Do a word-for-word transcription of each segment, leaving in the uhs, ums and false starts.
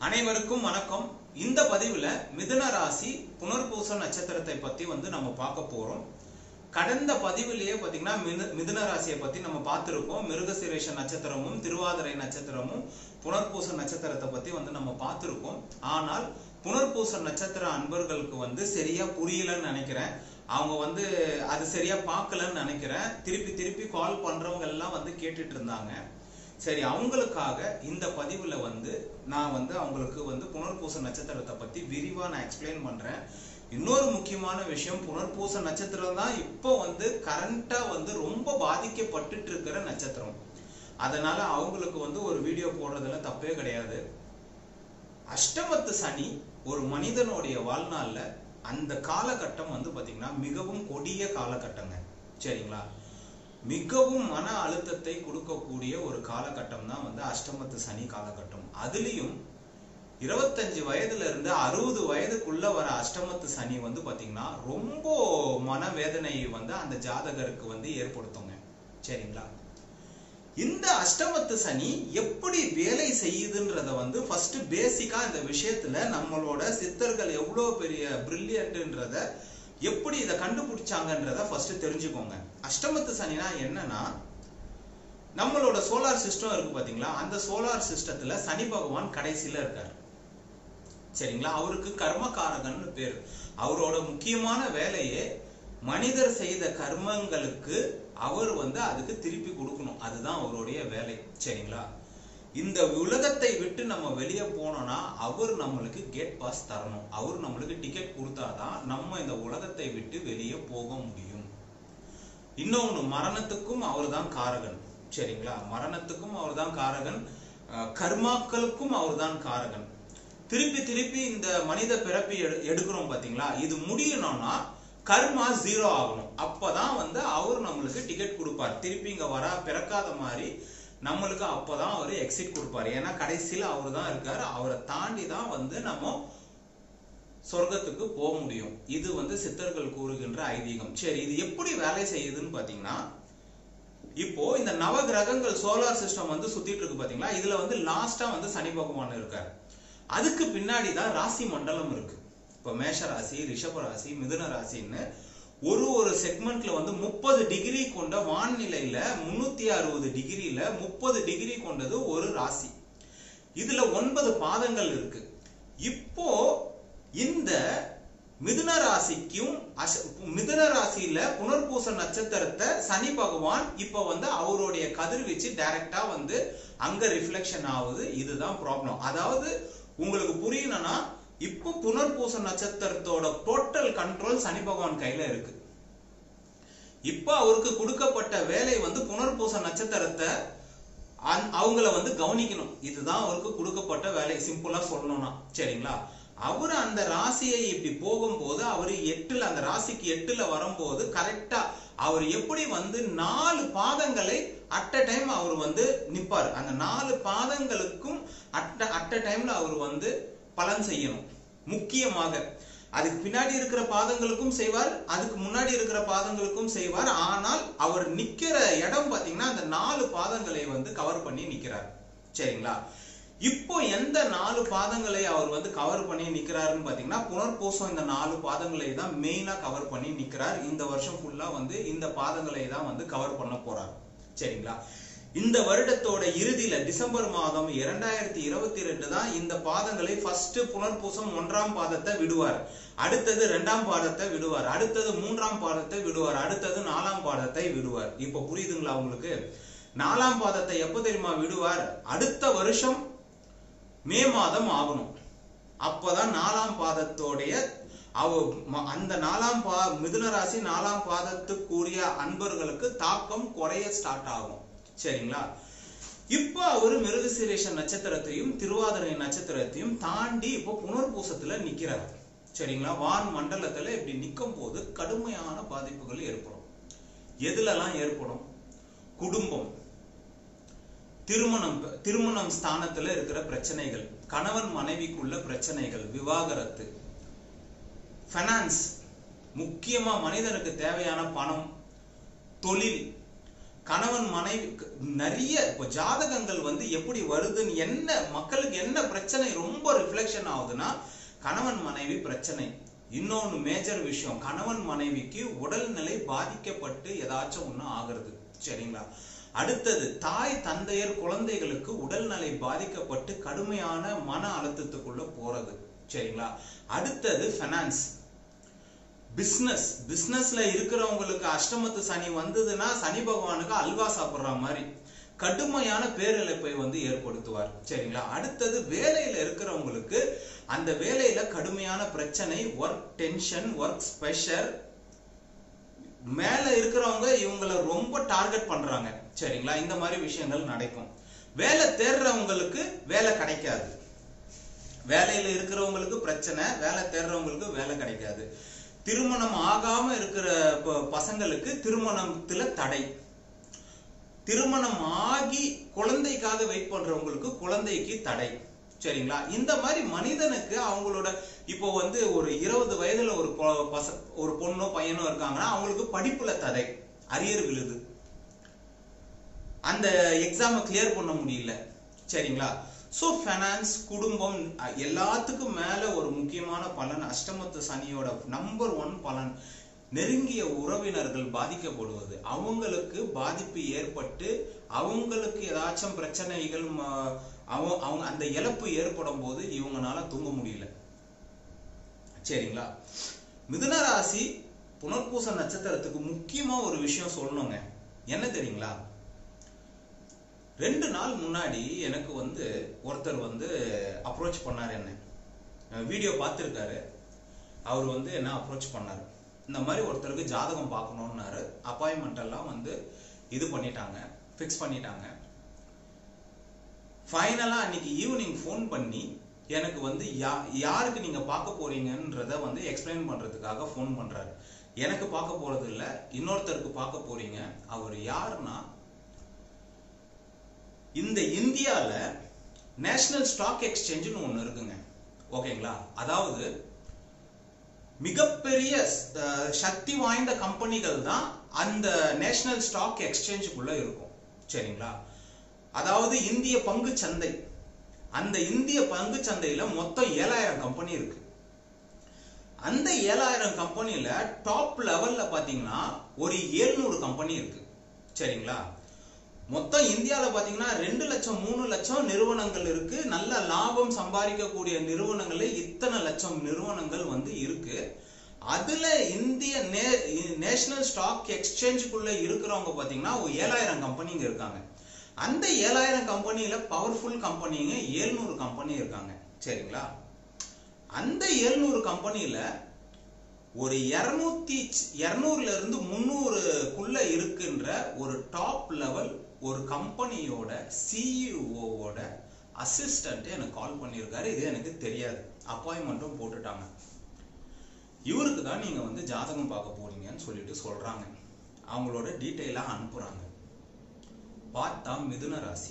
அனைவருக்கும் வணக்கம். இந்த பதிவுல மிதுன ராசி புனர்பூச நட்சத்திரத்தை பத்தி வந்து நம்ம பார்க்க போறோம். கடந்த பதிவிலேயே பாத்தீங்கன்னா மிதுன ராசியை பத்தி நம்ம பார்த்திருக்கோம். மிருகசீரிஷ நட்சத்திரமும் திருவாதிரை நட்சத்திரமும் புனர்பூச நட்சத்திரத்தை பத்தி வந்து நம்ம பார்த்திருக்கோம். ஆனால் புனர்பூச நட்சத்திர அன்பர்களுக்கு வந்து சரியா புரியலன்னு நினைக்கிறேன். அவங்க வந்து அது சரியா பார்க்கலன்னு நினைக்கிறேன். திருப்பி திருப்பி கால் பண்றவங்க எல்லாம் வந்து கேட்டுட்டு இருந்தாங்க. சரி, அவங்களுக்காக இந்த பதிவுல வந்து நான் வந்து அவங்களுக்கு வந்து புனர்பூச நட்சத்திரத்தை பத்தி விரிவா நான் எக்ஸ்பிளைன் பண்றேன். இன்னொரு முக்கியமான விஷயம், புனர்பூச நட்சத்திரம் தான் இப்போ வந்து கரண்டா வந்து ரொம்ப பாதிக்கப்பட்டு இருக்கிற நட்சத்திரம். அதனால அவங்களுக்கு வந்து ஒரு வீடியோ போடுறதுல தப்பே கிடையாது. அஷ்டமத்து சனி ஒரு மனிதனுடைய வாழ்நாள்ல அந்த காலகட்டம் வந்து பாத்தீங்கன்னா மிகவும் கொடிய காலகட்டங்க. சரிங்களா? மிகவும் மன அழுத்தத்தை கொடுக்கக்கூடிய ஒரு காலகட்டம் தான் வந்து அஷ்டமத்து சனி காலகட்டம். அதுலயும் இருபத்தஞ்சு வயதுல இருந்து அறுபது வயதுக்குள்ள வர அஷ்டமத்து சனி வந்து பாத்தீங்கன்னா ரொம்ப மனவேதனையை வந்து அந்த ஜாதகருக்கு வந்து ஏற்படுத்துங்க. சரிங்களா? இந்த அஷ்டமத்து சனி எப்படி வேலை செய்யுதுன்றத வந்து ஃபர்ஸ்ட் பேசிக்கா இந்த விஷயத்துல நம்மளோட சித்தர்கள் எவ்வளவு பெரிய பிரில்லியன்ட்ன்றத எப்படி இதை கண்டுபிடிச்சாங்கன்றத ஃபர்ஸ்ட் தெரிஞ்சுக்கோங்க. அஷ்டமத்து சனினா என்னன்னா, நம்மளோட சோலார் சிஸ்டம் இருக்கு பாத்தீங்களா, அந்த சோலார் சிஸ்டத்துல சனி பகவான் கடைசியில இருக்காரு. சரிங்களா? அவருக்கு கர்மகாரகன் பேரு. அவரோட முக்கியமான வேலையே மனிதர் செய்த கர்மங்களுக்கு அவர் வந்து அதுக்கு திருப்பி கொடுக்கணும். அதுதான் அவருடைய வேலை. சரிங்களா? இந்த உலகத்தை விட்டு நம்ம வெளியே போனோம்னா அவர் நம்மளுக்கு கேட் பாஸ் தரணும். அவர் நம்மளுக்கு டிக்கெட் கொடுத்தாதான் நம்ம இந்த உலகத்தை விட்டு வெளியே போக முடியும். இன்னொன்னு, மரணத்துக்கும் அவர் தான் காரகன். சரிங்களா? மரணத்துக்கும் அவர் தான் காரகன், கர்மாக்களுக்கும் அவர் தான் காரகன். திருப்பி திருப்பி இந்த மனித பிறப்பி எடுக்கிறோம் பாத்தீங்களா, இது முடியணும்னா கர்மா ஜீரோ ஆகணும். அப்பதான் வந்து அவர் நம்மளுக்கு டிக்கெட் கொடுப்பார். திருப்பி இங்க வர பிறக்காத மாதிரி நம்மளுக்கு அப்பதான் அவரு எக்ஸிட் கொடுப்பாரு. ஏன்னா கடைசியில அவரு தான் இருக்காரு. அவரை தாண்டி தான் வந்து நம்ம சொர்க்கத்துக்கு போக முடியும். இது வந்து சித்தர்கள் கூறுகின்ற ஐதீகம். சரி, இது எப்படி வேலை செய்யுதுன்னு பாத்தீங்கன்னா, இப்போ இந்த நவ கிரகங்கள் சோலார் சிஸ்டம் வந்து சுத்திட்டு இருக்கு பாத்தீங்களா, இதுல வந்து லாஸ்டா வந்து சனி பகவான் இருக்காரு. அதுக்கு பின்னாடிதான் ராசி மண்டலம் இருக்கு. இப்ப மேஷ ராசி, ரிஷப ராசி, மிதுன ராசின்னு ஒரு ஒரு செக்மெண்ட்ல வந்து முப்பது டிகிரி கொண்ட வான்நிலையில முன்னூத்தி அறுபது டிகிரியில முப்பது டிகிரி கொண்டது ஒரு ராசி. இதுல ஒன்பது பாதங்கள் இருக்கு. இப்போ இந்த மிதுன ராசிக்கும் மிதுன ராசியில புனர்பூச நட்சத்திரத்தை சனி பகவான் இப்ப வந்து அவருடைய கதிர்வீச்சு டைரக்டா வந்து அங்க ரிஃப்ளெக்ஷன் ஆகுது. இதுதான் ப்ராப்ளம். அதாவது உங்களுக்கு புரியணும்னா, இப்போ புனர்பூச நட்சத்திரத்தோட டோட்டல் கண்ட்ரோல் சனி பகவான் கையில இருக்கு. இப்ப அவருக்கு கொடுக்கப்பட்ட வேலை வந்து புனர்பூச நட்சத்திரத்தை அவங்கள வந்து கவனிக்கணும். இதுதான் அவருக்கு கொடுக்கப்பட்ட வேலை, சிம்பிளா சொல்லணும்னா. சரிங்களா? அவரு அந்த ராசியை இப்படி போகும்போது அவரு எட்டுல அந்த ராசிக்கு எட்டுல வரும்போது கரெக்டா அவர் எப்படி வந்து நாலு பாதங்களை அட் அ டைம் அவர் வந்து நிப்பாரு. அந்த நாலு பாதங்களுக்கும் அட் அட் அ டைம்ல அவர் வந்து பலன் செய்யணும். முக்கியமாக அதுக்கு பின்னாடி இருக்கிற பாதங்களுக்கும் செய்வார், அதுக்கு முன்னாடி இருக்கிற பாதங்களுக்கும் செய்வார். ஆனால் அவர் நிக்கிற இடம் பாத்தீங்கன்னா அந்த நாலு பாதங்களை வந்து கவர் பண்ணி நிக்கிறார். சரிங்களா? இப்போ எந்த நாலு பாதங்களை அவர் வந்து கவர் பண்ணி நிக்கிறாருன்னு பாத்தீங்கன்னா, புனர்பூசம் இந்த நாலு பாதங்களை தான் மெயினா கவர் பண்ணி நிக்கிறார். இந்த வருஷம் ஃபுல்லா வந்து இந்த பாதங்களை தான் வந்து கவர் பண்ண போறார். சரிங்களா? இந்த வருடத்தோட இறுதியில டிசம்பர் மாதம் இரண்டாயிரத்தி இருபத்தி ரெண்டு தான் இந்த பாதங்களை ஃபர்ஸ்ட் புனர்பூசம் ஒன்றாம் பாதத்தை விடுவார், அடுத்தது இரண்டாம் பாதத்தை விடுவார், அடுத்தது மூன்றாம் பாதத்தை விடுவார், அடுத்தது நாலாம் பாதத்தை விடுவார். இப்ப புரியுதுங்களா உங்களுக்கு? நாலாம் பாதத்தை எப்ப தெரியுமா விடுவார்? அடுத்த வருஷம் மே மாதம் ஆகணும். அப்பதான் நாலாம் பாதத்தோடைய அந்த நாலாம் பா மிதுன ராசி நாலாம் பாதத்துக்குரிய அன்பர்களுக்கு தாக்கம் குறைய ஸ்டார்ட் ஆகும். சரிங்களா? இப்ப அவரு மிருகசீரிஷ நட்சத்திரத்தையும் திருவாதிரை நட்சத்திரத்தையும் தாண்டி இப்போ புனர்பூசத்துல நிக்கிறார். சரிங்களா? வான் மண்டலத்துல இப்படி நிக்கும் போது கடுமையான பாதிப்புகள் ஏற்படும். எதுலலாம் ஏற்படும்? குடும்பம், திருமணம், திருமணம் ஸ்தானத்துல இருக்கிற பிரச்சனைகள், கணவன் மனைவிக்குள்ள பிரச்சனைகள், விவாகரத்து, பைனான்ஸ், முக்கியமா மனிதனுக்கு தேவையான பணம், தொழில், கணவன் மனைவி நிறைய இப்போ ஜாதகங்கள் வந்து எப்படி வருதுன்னு என்ன மக்களுக்கு என்ன பிரச்சனை ரொம்ப ரிஃப்ளெக்ஷன் ஆகுதுன்னா கணவன் மனைவி பிரச்சனை. இன்னொன்னு மேஜர் விஷயம், கணவன் மனைவிக்கு உடல்நிலை பாதிக்கப்பட்டு ஏதாச்சும் ஒண்ணு ஆகுறது. சரிங்களா? அடுத்தது தாய் தந்தையர் குழந்தைகளுக்கு உடல்நிலை பாதிக்கப்பட்டு கடுமையான மன அழுத்தத்துக்குள்ள போறது. சரிங்களா? அடுத்தது ஃபைனான்ஸ், பிசினஸ். பிசினஸ்ல இருக்கிறவங்களுக்கு அஷ்டமத்து சனி வந்ததுன்னா சனி பகவானுக்கு அல்வா சாப்பிடுற மாதிரி கடுமையான பேரிழப்பை வந்து ஏற்படுத்துவார். சரிங்களா? அடுத்தது வேலையில இருக்கிறவங்களுக்கு அந்த வேலையில கடுமையான பிரச்சனை, ஒர்க் டென்ஷன், ஒர்க் ஸ்பெஷர். மேல இருக்கிறவங்க இவங்களை ரொம்ப டார்கெட் பண்றாங்க. சரிங்களா? இந்த மாதிரி விஷயங்கள் நடக்கும். வேலை தேடுறவங்களுக்கு வேலை கிடைக்காது, வேலையில இருக்கிறவங்களுக்கு பிரச்சனை, வேலை தேடுறவங்களுக்கு வேலை கிடைக்காது. திருமணம் ஆகாம இருக்கிற பசங்களுக்கு திருமணத்துல தடை, திருமணம் ஆகி குழந்தைக்காக வெயிட் பண்றவங்களுக்கு குழந்தைக்கு தடை. சரிங்களா? இந்த மாதிரி மனிதனுக்கு அவங்களோட இப்போ வந்து ஒரு இருபது வயதுல ஒரு ஒரு பொண்ணோ பையனோ இருக்காங்கன்னா அவங்களுக்கு படிப்புல தடை, அரியர் விழுது, அந்த எக்ஸாமை கிளியர் பண்ண முடியல. சரிங்களா? சோ ஃபைனான்ஸ், குடும்பம், எல்லாத்துக்கும் மேல ஒரு முக்கியமான பலன் அஷ்டமத்து சனியோட நம்பர் ஒன் பலன் நெருங்கிய உறவினர்கள் பாதிக்கப்படுவது. அவங்களுக்கு பாதிப்பு ஏற்பட்டு அவங்களுக்கு ஏதாச்சும் பிரச்சனைகள் அவங்க அந்த இழப்பு ஏற்படும் போது இவங்கனால தூங்க முடியல. சரிங்களா? மிதுன ராசி புனர்பூச நட்சத்திரத்துக்கு முக்கியமா ஒரு விஷயம் சொல்லணுங்க. என்ன தெரியுங்களா? ரெண்டு நாள் முன்னாடி எனக்கு வந்து ஒருத்தர் வந்து அப்ரோச் பண்ணாரு, என்ன வீடியோ பார்த்துருக்காரு. அவர் வந்து என்ன அப்ரோச் பண்ணாரு, இந்த மாதிரி ஒருத்தருக்கு ஜாதகம் பார்க்கணும்னாரு. அப்பாயின்மெண்ட் எல்லாம் வந்து இது பண்ணிட்டாங்க, ஃபிக்ஸ் பண்ணிட்டாங்க. ஃபைனலா அன்னைக்கு ஈவினிங் ஃபோன் பண்ணி எனக்கு வந்து யா யாருக்கு நீங்க பார்க்க போறீங்கன்றத வந்து எக்ஸ்பிளைன் பண்றதுக்காக ஃபோன் பண்றாரு. எனக்கு பார்க்க போறது இல்லை, இன்னொருத்தருக்கு பார்க்க போறீங்க. அவர் யாருன்னா, இந்த இந்தியால நேஷனல் ஸ்டாக் எக்ஸ்சேஞ்சுன்னு ஒண்ணு இருக்குங்க. ஓகேங்களா? அதாவது மிகப்பெரிய சக்தி வாய்ந்த கம்பெனிகள் தான் அந்த நேஷனல் ஸ்டாக் எக்ஸ்சேஞ்சுக்குள்ள இருக்கும். சரிங்களா? அதாவது இந்திய பங்கு சந்தை, அந்த இந்திய பங்கு சந்தையில மொத்தம் ஏழாயிரம் கம்பெனி இருக்கு. அந்த ஏழாயிரம் கம்பெனில டாப் லெவல்ல பாத்தீங்கன்னா ஒரு எழுநூறு கம்பெனி இருக்கு. சரிங்களா? மொத்தம் இந்தியாவில பாத்தீங்கன்னா ரெண்டு லட்சம் மூணு லட்சம் நிறுவனங்கள் இருக்கு. நல்ல லாபம் சம்பாதிக்கக்கூடிய நிறுவனங்களே இத்தனை லட்சம் நிறுவனங்கள் வந்து இருக்கு. அதுல இந்திய நேஷனல் ஸ்டாக் எக்ஸ்சேஞ்சுக்குள்ள இருக்கிறவங்க பாத்தீங்கன்னா ஒரு ஏழாயிரம் கம்பெனிங்க இருக்காங்க. அந்த ஏழாயிரம் கம்பெனியில பவர்ஃபுல் கம்பெனிங்க எழுநூறு கம்பெனி இருக்காங்க. சரிங்களா? அந்த எழுநூறு கம்பெனியில ஒரு இருநூத்தி இருநூறுல இருந்து முன்னூறுக்குள்ள இருக்கின்ற ஒரு டாப் லெவல் ஒரு கம்பெனியோட சிஇஓவோட அசிஸ்டன்ட் எனக்கு கால் பண்ணியிருக்காரு. இது எனக்கு தெரியாது, அப்பாயின்மெண்ட்டும் போட்டுட்டாங்க. இவருக்கு தான் நீங்க வந்து ஜாதகம் பார்க்க போறீங்கன்னு சொல்லிட்டு சொல்றாங்க. அவங்களோட டீட்டெயிலா அனுப்புறாங்க. பார்த்தா மிதுன ராசி.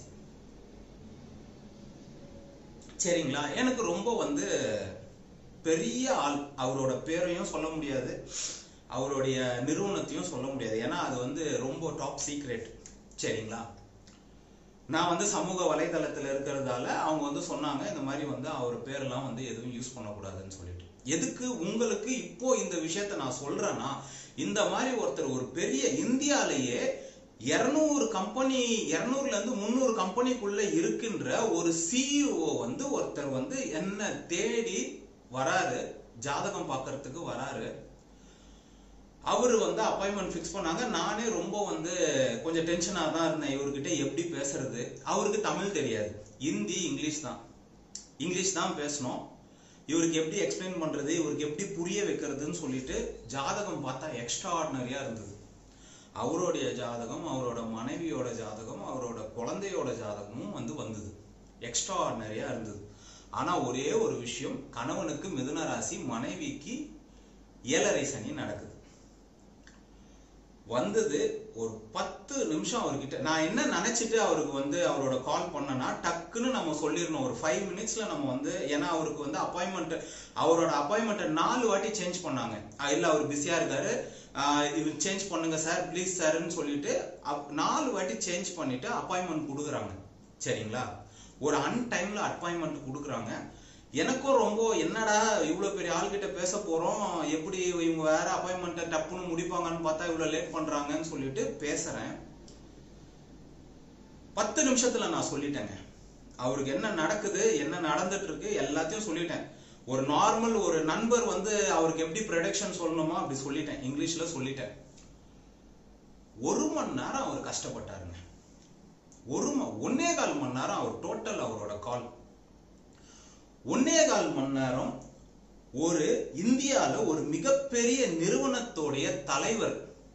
சரிங்களா? எனக்கு ரொம்ப வந்து பெரிய ஆள், அவரோட பேரையும் சொல்ல முடியாது, அவருடைய நிறுவனத்தையும் சொல்ல முடியாது, ஏன்னா அது வந்து ரொம்ப டாப் சீக்ரெட். சரிங்களா? நான் வந்து சமூக வலைதளத்துல இருக்கிறதால அவங்க வந்து சொன்னாங்க இந்த மாதிரி வந்து அவர் பேரெல்லாம் வந்து எதுவும் யூஸ் பண்ணக்கூடாதுன்னு சொல்லிட்டு. எதுக்கு உங்களுக்கு இப்போ இந்த விஷயத்த நான் சொல்றேன்னா, இந்த மாதிரி ஒருத்தர் ஒரு பெரிய இந்தியாலேயே இருநூறு கம்பெனி இருநூறுல இருந்து முன்னூறு கம்பெனிக்குள்ள இருக்கின்ற ஒரு சிஇஓ வந்து ஒருத்தர் வந்து என்ன தேடி வராரு, ஜாதகம் பார்க்கறதுக்கு வராரு. அவரு வந்து அப்பாயின்மெண்ட் ஃபிக்ஸ் பண்ணாங்க. நானே ரொம்ப வந்து கொஞ்சம் டென்ஷனா தான் இருந்தேன். இவர்கிட்ட எப்படி பேசுறது, அவருக்கு தமிழ் தெரியாது, ஹிந்தி இங்கிலீஷ் தான் இங்கிலீஷ் தான் பேசணும். இவருக்கு எப்படி எக்ஸ்பிளைன் பண்றது, இவருக்கு எப்படி புரிய வைக்கிறதுன்னு சொல்லிட்டு ஜாதகம் பார்த்தா எக்ஸ்ட்ரா ஆர்டினரியா இருந்தது. அவருடைய ஜாதகம், அவரோட மனைவியோட ஜாதகம், அவரோட குழந்தையோட ஜாதகமும் வந்து வந்தது. எக்ஸ்ட்ரா ஆர்டினரியா இருந்தது. ஆனா ஒரே ஒரு விஷயம், கணவனுக்கு மிதுன ராசி, மனைவிக்கு ஏழரை சனி நடக்குது. வந்தது ஒரு பத்து நிமிஷம் அவர்கிட்ட நான் என்ன நினைச்சிட்டு அவருக்கு வந்து அவரோட கால் பண்ணனா டக்குன்னு நம்ம சொல்லிடணும் ஒரு ஃபைவ் மினிட்ஸ்ல நம்ம வந்து ஏன்னா அவருக்கு வந்து அப்பாயின்மெண்ட் அவரோட அப்பாயின்மெண்ட்டை நாலு வாட்டி சேஞ்ச் பண்ணாங்க இல்ல அவர் பிஸியா இருக்காரு இது சேஞ்ச் பண்ணுங்க சார் ப்ளீஸ் சார்ன்னு சொல்லிட்டு நாலு வாட்டி சேஞ்ச் பண்ணிட்டு அப்பாயின்மெண்ட் கொடுக்குறாங்க சரிங்களா ஒரு அன் டைம்ல அப்பாயின்மெண்ட் கொடுக்குறாங்க எனக்கும் ரொம்ப என்னடா இவ்வளவு பெரிய ஆள்கிட்ட பேச போறோம் எப்படி இவங்க வேற அப்பாயின்மெண்ட்டை டப்புன்னு முடிப்பாங்கன்னு பார்த்தா இவ்வளவு லேட் பண்றாங்கன்னு சொல்லிட்டு பேசுறேன் பத்து நிமிஷத்துல நான் சொல்லிட்டேங்க அவருக்கு என்ன நடக்குது என்ன நடந்துட்டு இருக்கு எல்லாத்தையும் சொல்லிட்டேன் ஒரு நார்மல் ஒரு நண்பர் வந்து அவருக்கு எப்படி ப்ரெடிக்ஷன் சொல்லணுமோ அப்படி சொல்லிட்டேன் இங்கிலீஷ்ல சொல்லிட்டேன் ஒரு மணி நேரம் அவர் கஷ்டப்பட்டாருங்க ஒரு ஒன்னே கால் மணி நேரம் அவர் டோட்டல் அவரோட கால் ஒன்னே கால் மணி நேரம் ஒரு இந்தியால ஒரு மிகப்பெரிய நிறுவனத்தோடைய தலைவர்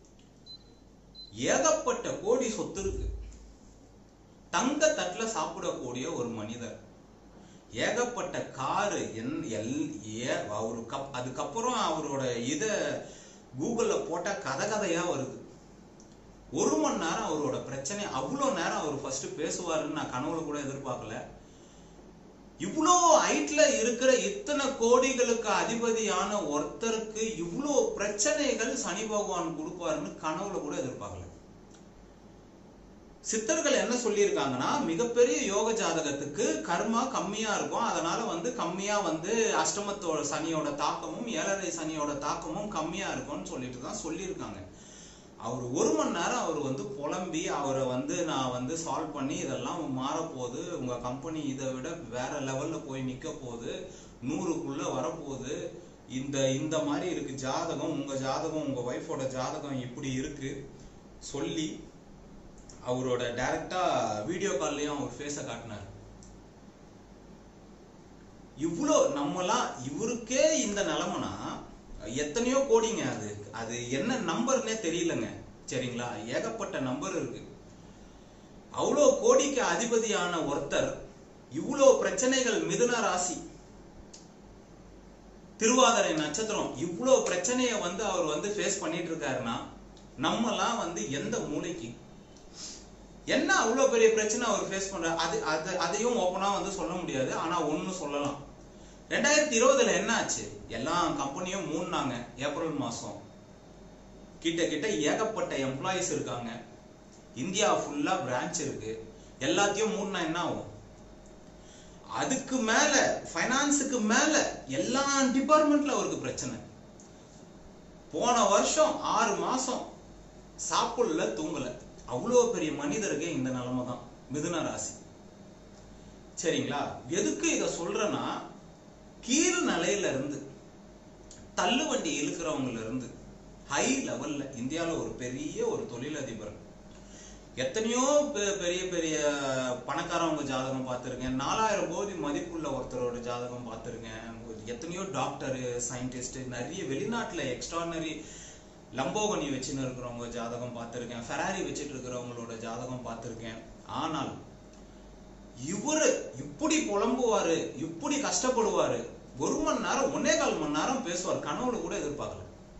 ஏகப்பட்ட கோடி சொத்து இருக்கு தங்க தட்டுல சாப்பிடக்கூடிய ஒரு மனிதர் ஏகப்பட்ட காரு அவரு அதுக்கப்புறம் அவரோட இத கூகுள்ல போட்டா கதை கதையா வருது ஒரு மணி நேரம் அவரோட பிரச்சனை அவ்வளவு நேரம் அவர் ஃபர்ஸ்ட் பேசுவாருன்னு நான் கனவுல கூட எதிர்பார்க்கல இவ்வளோ ஹைட்ல இருக்கிற இத்தனை கோடிகளுக்கு அதிபதியான ஒருத்தருக்கு இவ்வளோ பிரச்சனைகள் சனி பகவான் கொடுப்பாருன்னு கனவுல கூட எதிர்பார்க்கல சித்தர்கள் என்ன சொல்லியிருக்காங்கன்னா மிகப்பெரிய யோக ஜாதகத்துக்கு கர்மா கம்மியா இருக்கும் அதனால வந்து கம்மியா வந்து அஷ்டமத்தோட சனியோட தாக்கமும் ஏழரை சனியோட தாக்கமும் கம்மியா இருக்கும்னு சொல்லிட்டு தான் சொல்லியிருக்காங்க அவர் ஒரு மணி நேரம் அவர் வந்து புலம்பி அவரை வந்து நான் வந்து சால்வ் பண்ணி இதெல்லாம் மாறப்போகுது உங்க கம்பெனி இதை விட வேற லெவல்ல போய் நிக்க போகுது நூறுக்குள்ள வரப்போகுது இந்த இந்த மாதிரி இருக்கு ஜாதகம் உங்க ஜாதகம் உங்க ஒய்ஃபோட ஜாதகம் இப்படி இருக்கு சொல்லி அவரோட டைரக்டா வீடியோ கால்லயும் அவர் ஃபேஸ காட்டினார் இவ்வளோ நம்மலாம் இவருக்கே இந்த நிலைமைனா எத்தனையோ கோடிங்க அது அது என்ன நம்பர்னே தெரியலங்க சரிங்களா ஏகப்பட்ட நம்பர் இருக்கு அவ்வளோ கோடிக்கு அதிபதியான ஒருத்தர் இவ்வளோ பிரச்சனைகள் மிதுன ராசி திருவாதிரை நட்சத்திரம் இவ்வளோ பிரச்சனைய வந்து அவர் வந்து ஃபேஸ் பண்ணிட்டு இருக்காருன்னா நம்மலாம் வந்து எந்த மூளைக்கு என்ன அவ்வளவு பெரிய பிரச்சனை அவர் ஃபேஸ் பண்ற அது அதையும் ஓப்பனா வந்து சொல்ல முடியாது ஆனா ஒன்னு சொல்லலாம் ரெண்டாயிரத்தி இருபதுல என்ன ஆச்சு எல்லா கம்பெனியும் மூணுனாங்க ஏப்ரல் மாசம் கிட்ட கிட்ட ஏகப்பட்ட எம்ப்ளாயிஸ் இருக்காங்க இந்தியா ஃபுல்லா பிரான்ச் இருக்கு எல்லாத்தையும் மூணுனா என்ன ஆகும் அதுக்கு மேல ஃபைனான்ஸுக்கு மேல எல்லா டிபார்ட்மெண்ட்ல அவருக்கு பிரச்சனை போன வருஷம் ஆறு மாசம் சாப்பிடல தூங்கல அவ்வளவு பெரிய மனிதருக்கு இந்த நிலைமை தான் மிதுன ராசி சரிங்களா எதுக்கு இத சொல்றேன்னா கீழ் நிலையில இருந்து தள்ளு வண்டி இழுக்கிறவங்கல இருந்து ஹை லெவல்ல இந்தியாவில் ஒரு பெரிய ஒரு தொழிலதிபர் எத்தனையோ பெரிய பெரிய பணக்காரவங்க ஜாதகம் பார்த்துருக்கேன் நாலாயிரம் கோடி மதிப்புள்ள ஒருத்தரோட ஜாதகம் பார்த்துருக்கேன் எத்தனையோ டாக்டரு சயின்டிஸ்ட் நிறைய வெளிநாட்டுல எக்ஸ்ட்ரானரி லம்போகனி வச்சுன்னு இருக்கிறவங்க ஜாதகம் பார்த்துருக்கேன் ஃபெராரி வச்சுட்டு இருக்கிறவங்களோட ஜாதகம் பார்த்துருக்கேன் ஆனால் இவரு இப்படி புலம்புவாரு இப்படி கஷ்டப்படுவாரு ஒரு மணி நேரம் ஒன்னே கால் மணி நேரம் பேசுவார் கனவுல கூட எதிர்பார்க்கல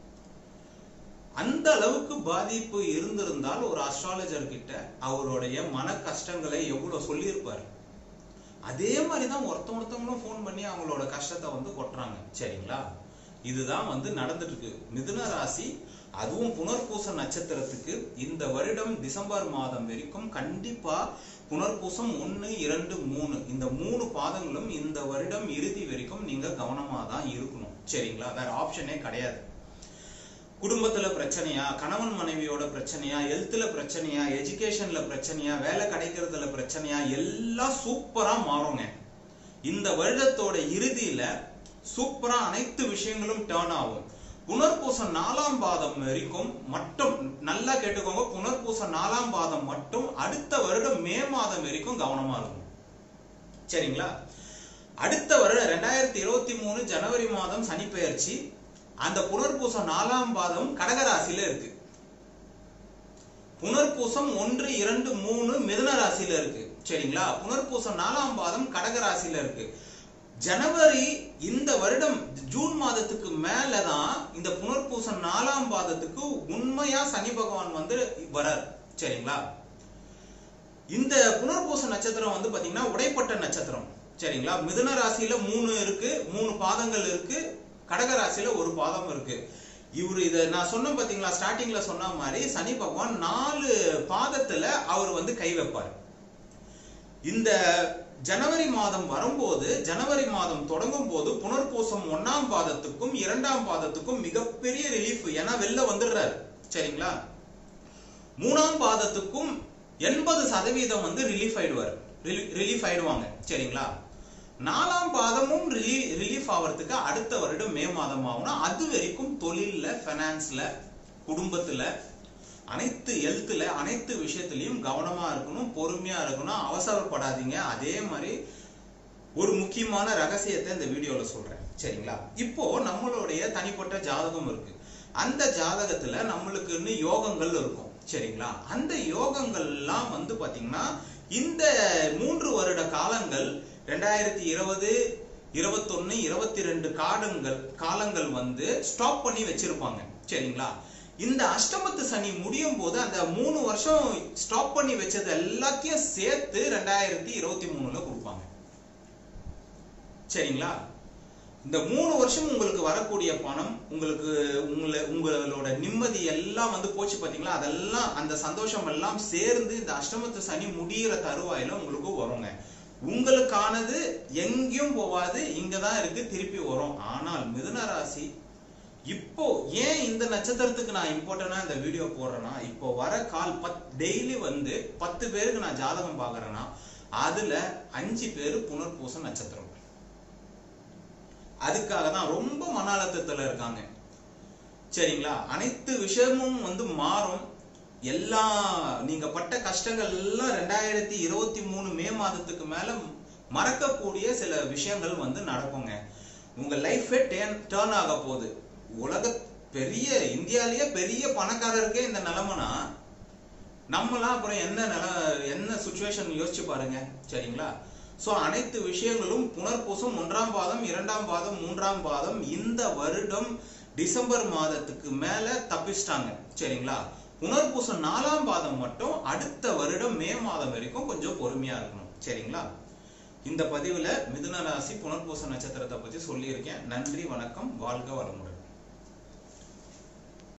அந்த அளவுக்கு பாதிப்பு இருந்திருந்தால் ஒரு அஸ்ட்ராலஜர் கிட்ட அவருடைய மன கஷ்டங்களை எவ்வளவு சொல்லியிருப்பாரு அதே மாதிரிதான் ஒருத்தவங்க ஒருத்தவங்களும் போன் பண்ணி அவங்களோட கஷ்டத்தை வந்து கொட்டுறாங்க சரிங்களா இதுதான் வந்து நடந்துட்டு இருக்கு மிதுன ராசி அதுவும் புனர்பூச நட்சத்திரத்துக்கு இந்த வருடம் டிசம்பர் மாதம் வரைக்கும் கண்டிப்பா புனர்பூசம் ஒன்னு இரண்டு மூணு இந்த மூணு பாதங்களும் இந்த வருடம் இறுதி வரைக்கும் நீங்க கவனமா தான் இருக்கணும் சரிங்களா வேற ஆப்ஷனே கிடையாது குடும்பத்துல பிரச்சனையா கணவன் மனைவியோட பிரச்சனையா ஹெல்த்ல பிரச்சனையா எஜுகேஷன்ல பிரச்சனையா வேலை கிடைக்கிறதுல பிரச்சனையா எல்லாம் சூப்பரா மாறுங்க இந்த வருடத்தோட இறுதியில சூப்பரா அனைத்து விஷயங்களும் டர்ன் ஆகும் புனர்பூசம் நாலாம் பாதம் வரைக்கும் மட்டும் நல்லா கேட்டுக்கோங்க புனர்பூசம் நாலாம் பாதம் மட்டும் அடுத்த வருடம் மே மாதம் வரைக்கும் கவனமா இருக்கும் சரிங்களா அடுத்த வருடம் ரெண்டாயிரத்தி இருபத்தி மூணு ஜனவரி மாதம் சனி பெயர்ச்சி அந்த புனர்பூசம் நாலாம் பாதம் கடகராசியில இருக்கு புனர்பூசம் ஒன்று இரண்டு மூணு மிதுன ராசியில இருக்கு சரிங்களா புனர்பூசம் நாலாம் பாதம் கடகராசியில இருக்கு ஜனவரி இந்த வருடம் ஜூன் மாதத்துக்கு மேலதான் இந்த புனர்பூசம் நாலாம் பாதத்துக்கு உண்மையா சனி பகவான் வந்து வரார். சரிங்களா? இந்த புனர்பூச நட்சத்திரம் வந்து பாத்தீங்கன்னா உடைப்பட்ட நட்சத்திரம். சரிங்களா? மிதுன ராசியில மூணு இருக்கு, மூணு பாதங்கள் இருக்கு, கடக ராசியில ஒரு பாதம் இருக்கு. இவரு இத நான் சொன்ன பாத்தீங்களா, ஸ்டார்டிங்ல சொன்ன மாதிரி சனி பகவான் நாலு பாதத்துல அவர் வந்து கை வைப்பார். இந்த ஜனவரி மாதம் வரும்போது, ஜனவரி மாதம் தொடங்கும் போது புனர்பூசம் ஒன்னாம் பாதத்துக்கும் இரண்டாம் பாதத்துக்கும் மிகப்பெரிய ரிலீஃப். ஏன்னா வெளில வந்துடுறாரு. சரிங்களா? மூணாம் பாதத்துக்கும் எண்பது சதவீதம் வந்து ரிலீஃப் ஆயிடுவார், ரிலீஃப் ஆயிடுவாங்க. சரிங்களா? நாலாம் பாதமும் ரிலீஃப் ஆகிறதுக்கு அடுத்த வருடம் மே மாதம் ஆகும். அது வரைக்கும் தொழில்ல, பைனான்ஸ்ல, குடும்பத்துல, அனைத்து ஹெல்த்ல, அனைத்து விஷயத்திலையும் கவனமா இருக்கணும், பொறுமையா இருக்கணும், அவசரப்படாதீங்க. அதே மாதிரி ஒரு முக்கியமான ரகசியத்தை இந்த வீடியோல சொல்றேன். சரிங்களா? இப்போ நம்மளுடைய தனிப்பட்ட ஜாதகம் இருக்கு. அந்த ஜாதகத்துல நம்மளுக்குன்னு யோகங்கள் இருக்கும். சரிங்களா? அந்த யோகங்கள்லாம் வந்து பாத்தீங்கன்னா இந்த மூன்று வருட காலங்கள் ரெண்டாயிரத்தி இருபது இருபத்தி ஒன்னு இருபத்தி ரெண்டு காலங்கள் காலங்கள் வந்து ஸ்டாப் பண்ணி வச்சிருப்பாங்க. சரிங்களா? இந்த அஷ்டமத்து சனி முடியும் போது அந்த மூணு வருஷம் ஸ்டாப் பண்ணி வச்சது எல்லாத்தையும் சேர்த்து ரெண்டாயிரத்தி இருபத்தி மூணுல கொடுப்பாங்க. சரிங்களா? இந்த மூணு வருஷம் உங்களுக்கு வரக்கூடிய பணம், உங்களுக்கு உங்களை உங்களோட நிம்மதி எல்லாம் வந்து போச்சு பாத்தீங்களா, அதெல்லாம் அந்த சந்தோஷம் எல்லாம் சேர்ந்து இந்த அஷ்டமத்து சனி முடிகிற தருவாயில உங்களுக்கு வருங்க. உங்களுக்கானது எங்கேயும் போவாது, இங்கதான் இருக்கு, திருப்பி வரும். ஆனால் மிதுன ராசி இப்போ ஏன் இந்த நட்சத்திரத்துக்கு நான் இம்பார்ட்டன்டா இந்த வீடியோ போடுறேன்னா, இப்போ வர கால் பத் டெய்லி வந்து பத்து பேருக்கு நான் ஜாதகம் பாக்குறேன்னா அதுல அஞ்சு பேரு புனர்பூச நட்சத்திரம். அதுக்காக தான் ரொம்ப மன அழுத்தத்துல இருக்காங்க. சரிங்களா? அனைத்து விஷயமும் வந்து மாறும். எல்லா நீங்க பட்ட கஷ்டங்கள் எல்லாம் ரெண்டாயிரத்தி இருபத்தி மூணு மே மாதத்துக்கு மேல மறக்கக்கூடிய சில விஷயங்கள் வந்து நடக்குங்க. உங்க லைஃபே டேர்ன் ஆக போகுது. உலக பெரிய இந்தியாலேயே பெரிய பணக்காரருக்கே இந்த நிலைமைனா நம்மளாம் அப்புறம் என்ன நில என்ன சுச்சுவேஷன் யோசிச்சு பாருங்க. சரிங்களா? சோ அனைத்து விஷயங்களும் புனர்பூசம் ஒன்றாம் பாதம், இரண்டாம் பாதம், மூன்றாம் பாதம் இந்த வருடம் டிசம்பர் மாதத்துக்கு மேல தப்பிச்சிட்டாங்க. சரிங்களா? புனர்பூசம் நாலாம் பாதம் மட்டும் அடுத்த வருடம் மே மாதம் வரைக்கும் கொஞ்சம் பொறுமையா இருக்கணும். சரிங்களா? இந்த பதிவுல மிதுன ராசி புனர்பூச நட்சத்திரத்தை பத்தி சொல்லியிருக்கேன். நன்றி, வணக்கம், வாழ்க வளமுடன்.